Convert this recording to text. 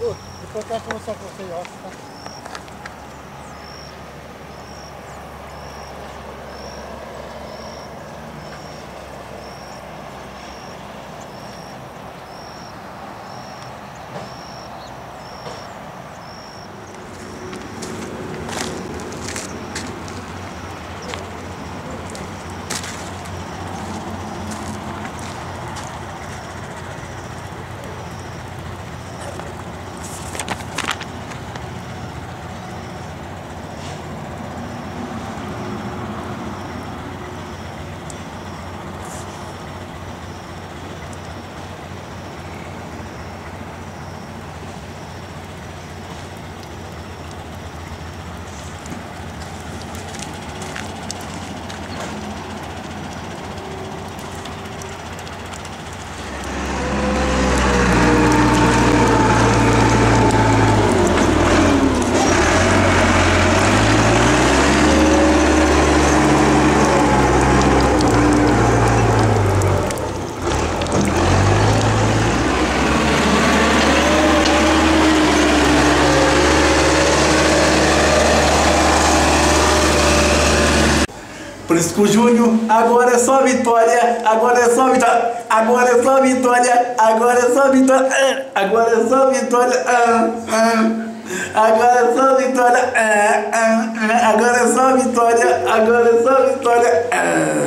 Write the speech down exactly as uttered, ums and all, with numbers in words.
Ô, depois eu quero conversar com você, ó. Tá? Prisco Júnior, agora é só vitória, agora é só vitória, agora é só vitória, agora é só vitória, agora é só vitória, agora é só vitória, agora é só vitória, agora é só vitória.